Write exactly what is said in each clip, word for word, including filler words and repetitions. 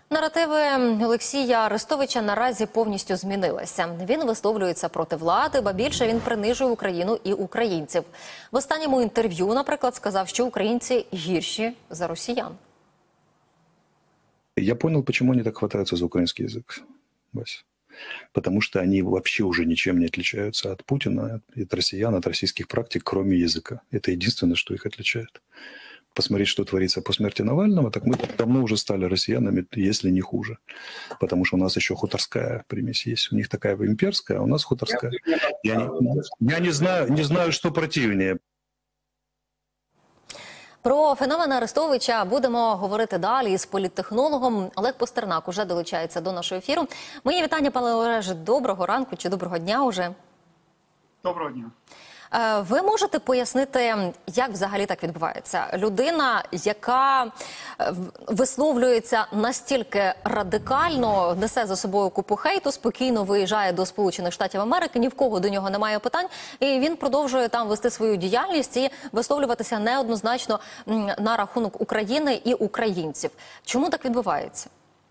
Наративи Олексія Арестовича наразі повністю змінилися. Він висловлюється проти влади, ба більше він принижує Україну і українців. В останньому інтерв'ю, наприклад, сказав, що українці гірші за росіян. Я понял, почему они так хватаются за украинский язык, Вася. Потому что они вообще уже ничем не отличаются от Путина, от россиян, от российских практик, кроме языка. Это единственное, что их отличает. Посмотреть, что творится по смерти Навального, так мы давно уже стали россиянами, если не хуже. Потому что у нас еще хуторская примесь есть. У них такая имперская, а у нас хуторская. Я не, я не знаю, не знаю, что противнее. Про феномен Арестовича будемо говорити далі із політтехнологом. Олег Пастернак уже долучається до нашого ефіру. Мої вітання, пане Олеже. Доброго ранку чи доброго дня уже. Доброго дня. Ви можете пояснити, як взагалі так відбувається? Людина, яка висловлюється настільки радикально, несе за собою купу хейту, спокійно виїжджає до Сполучених Штатів Америки, ні в кого до нього немає питань, і він продовжує там вести свою діяльність і висловлюватися неоднозначно на рахунок України і українців. Чому так відбувається?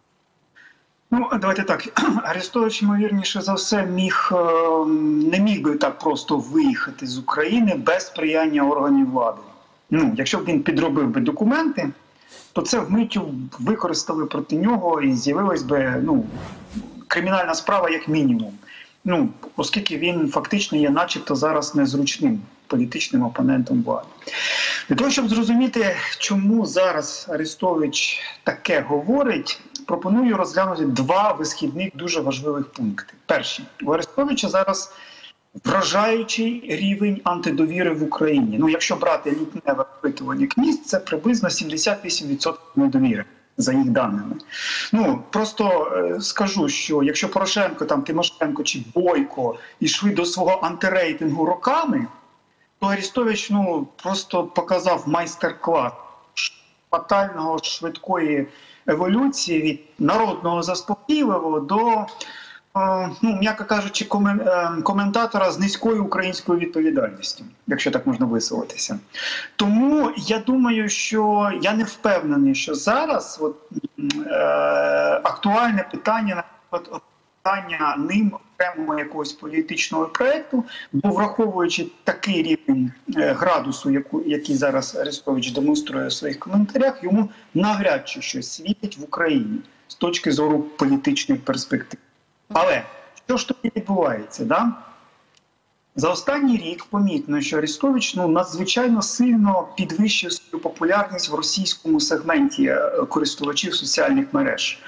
Ну, давайте так. Арестович, ймовірніше за все, міг, не міг би так просто виїхати з України без сприяння органів влади. Ну, якщо б він підробив би документи, то це вмиттю використали проти нього і з'явилась би, ну, кримінальна справа як мінімум. Ну, оскільки він фактично є начебто зараз незручним політичним опонентом влади. Для того, щоб зрозуміти, чому зараз Арестович таке говорить, пропоную розглянути два висхідних дуже важливих пункти. Перший. У Арестовича зараз вражаючий рівень антидовіри в Україні. Ну, якщо брати літневе опитування КМІС, це приблизно сімдесят вісім відсотків недовіри, за їх даними. Ну, просто е, скажу, що якщо Порошенко, там, Тимошенко чи Бойко йшли до свого антирейтингу роками, то Арестович, ну, просто показав майстер-клас фатального швидкої еволюції від народного заспокійливого до, ну, м'яко кажучи, коментатора з низькою українською відповідальністю, якщо так можна висловитися. Тому я думаю, що я не впевнений, що зараз от, е, актуальне питання, наприклад, питання ним окремого якогось політичного проєкту, бо враховуючи такий рівень градусу, яку, який зараз Арестович демонструє в своїх коментарях, йому навряд чи щось світить в Україні з точки зору політичних перспектив. Але що ж тоді відбувається? Да? За останній рік помітно, що Арестович, ну, надзвичайно сильно підвищив свою популярність в російському сегменті користувачів соціальних мереж.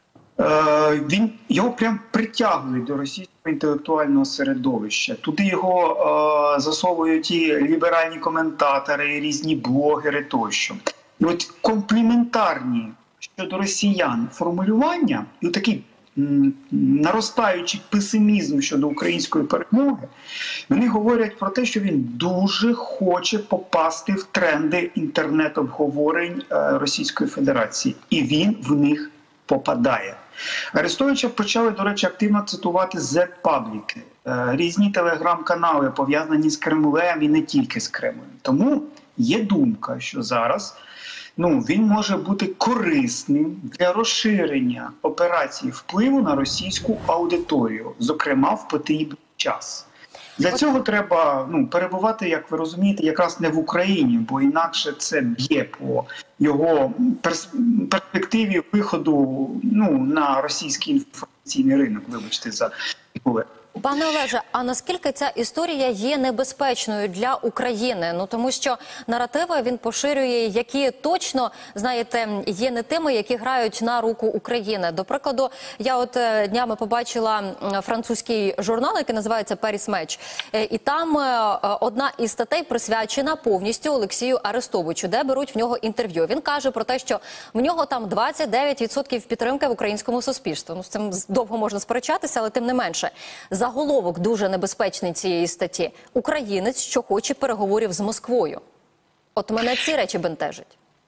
Він, його прям притягують до російського інтелектуального середовища. Туди його е, засовують і ліберальні коментатори, і різні блогери тощо. І от компліментарні щодо росіян формулювання і такий м, наростаючий песимізм щодо української перемоги, вони говорять про те, що він дуже хоче попасти в тренди інтернет-обговорень е, Російської Федерації. І він в них попадає. Арестовича почали, до речі, активно цитувати зет-пабліки, різні телеграм-канали, пов'язані з Кремлем і не тільки з Кремлем. Тому є думка, що зараз, ну, він може бути корисним для розширення операції впливу на російську аудиторію, зокрема в потрібний час. Для цього треба, ну, перебувати, як ви розумієте, якраз не в Україні, бо інакше це б'є по його перс перспективі виходу, ну, на російський інформаційний ринок, вибачте за поле. Пане Олеже, а наскільки ця історія є небезпечною для України? Ну, тому що наративи він поширює, які точно, знаєте, є не тими, які грають на руку України. До прикладу, я от днями побачила французький журнал, який називається «Paris Match», і там одна із статей присвячена повністю Олексію Арестовичу, де беруть в нього інтерв'ю. Він каже про те, що в нього там двадцять дев'ять відсотків підтримки в українському суспільстві. Ну, з цим довго можна сперечатися, але тим не менше. Заголовок дуже небезпечний цієї статті. Українець, що хоче переговорів з Москвою. От мене ці речі бентежать.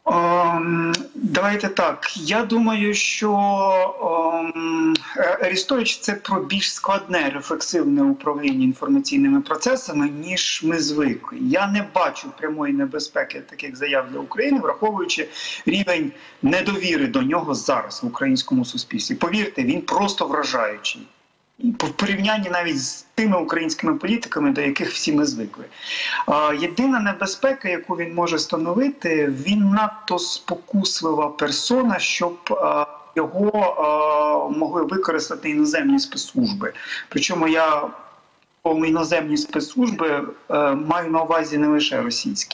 Ем, Давайте так. Я думаю, що ем, Арестович – це про більш складне рефлексивне управління інформаційними процесами, ніж ми звикли. Я не бачу прямої небезпеки таких заяв для України, враховуючи рівень недовіри до нього зараз в українському суспільстві. Повірте, він просто вражаючий. В порівнянні навіть з тими українськими політиками, до яких всі ми звикли. Єдина небезпека, яку він може становити, він надто спокуслива персона, щоб його могли використати іноземні спецслужби. Причому я по іноземні спецслужби маю на увазі не лише російські.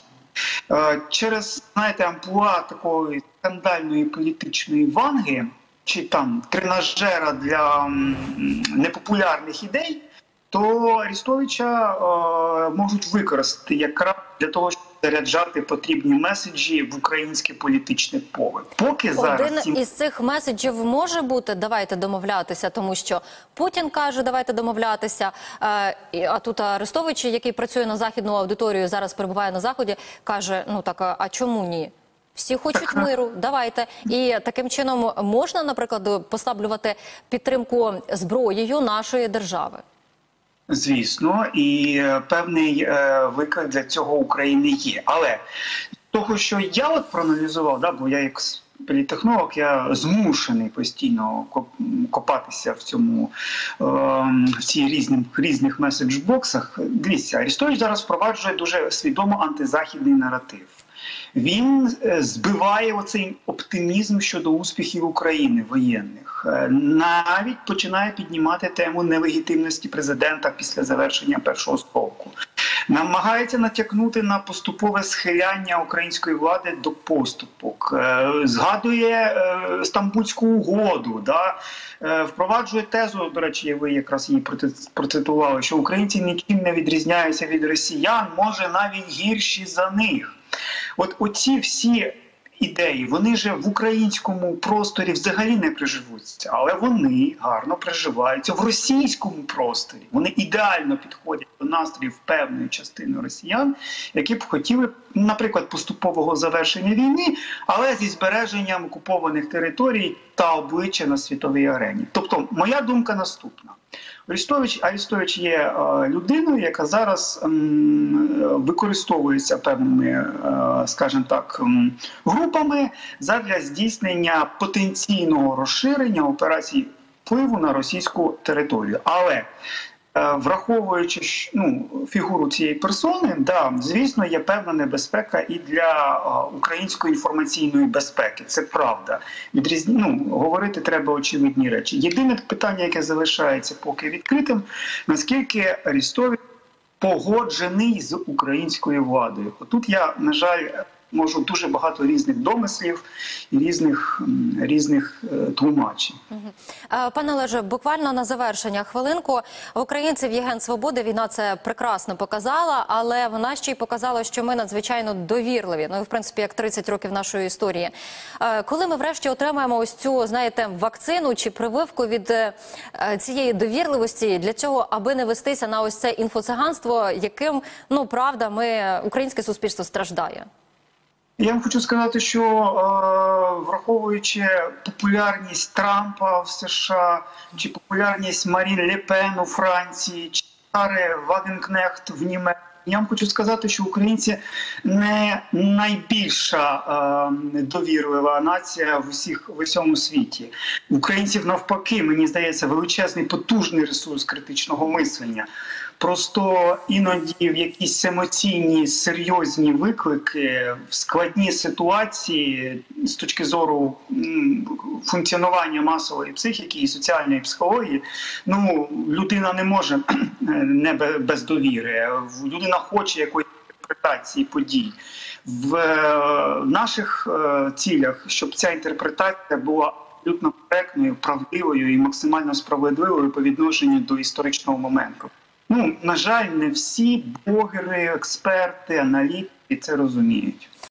Через, знаєте, амплуа такої скандальної політичної ванги, чи там тренажера для непопулярних ідей, то Арестовича е, можуть використати якраз для того, щоб заряджати потрібні меседжі в українське політичне поле. Поки зараз один цим... із цих меседжів може бути «давайте домовлятися», тому що Путін каже «давайте домовлятися», е, а тут Арестович, який працює на західну аудиторію, зараз перебуває на Заході, каже «ну так, а чому ні?» Всі хочуть миру, давайте. І таким чином можна, наприклад, послаблювати підтримку зброєю нашої держави? Звісно, і певний е, виклик для цього України є. Але того, що я от проаналізував, да, бо я як політтехнолог, я змушений постійно копатися в цьому, е, в цих різних, різних меседж-боксах. Дивіться, Арестович зараз впроваджує дуже свідомо антизахідний наратив. Він збиває оцей оптимізм щодо успіхів України воєнних. Навіть починає піднімати тему нелегітимності президента після завершення першого строку. Намагається натякнути на поступове схиляння української влади до поступок. Згадує Стамбульську угоду, да? Впроваджує тезу, до речі, ви якраз її процитували, що українці нічим не відрізняються від росіян, може навіть гірші за них. От оці всі ідеї, вони же в українському просторі взагалі не приживуться, але вони гарно приживаються в російському просторі. Вони ідеально підходять до настроїв певної частини росіян, які б хотіли, наприклад, поступового завершення війни, але зі збереженням окупованих територій та обличчя на світовій арені. Тобто, моя думка наступна. Арестович, Арестович є е, людиною, яка зараз е, використовується певними, е, скажімо так, е, групами задля здійснення потенційного розширення операцій впливу на російську територію. Але враховуючи ну, фігуру цієї персони, да, звісно, є певна небезпека і для української інформаційної безпеки. Це правда. Відрізні, ну, говорити треба очевидні речі. Єдине питання, яке залишається поки відкритим, наскільки Арестович погоджений з українською владою. Тут я, на жаль, можу дуже багато різних домислів і різних, різних е, тлумачень. Пане Олеже, буквально на завершення хвилинку. В українців є ген свободи, війна це прекрасно показала, але вона ще й показала, що ми надзвичайно довірливі. Ну і, в принципі, як тридцять років нашої історії. Коли ми врешті отримаємо ось цю, знаєте, вакцину чи прививку від цієї довірливості для цього, аби не вестися на ось це інфоциганство, яким, ну, правда, ми, українське суспільство страждає? Я вам хочу сказати, що враховуючи популярність Трампа в США, чи популярність Марін Ле Пен у Франції, чи Сари Вагенкнехт в Німеччині, я вам хочу сказати, що українці не найбільша е, довірлива нація в усіх в усьому світі. Українців навпаки, мені здається, величезний потужний ресурс критичного мислення. Просто іноді в якісь емоційні, серйозні виклики, в складні ситуації з точки зору функціонування масової психіки і соціальної психології, ну, людина не може не без довіри. Людина хоче якоїсь інтерпретації подій. В наших цілях, щоб ця інтерпретація була абсолютно коректною, правдивою і максимально справедливою по відношенню до історичного моменту. Ну, на жаль, не всі блогери, експерти, аналітики це розуміють.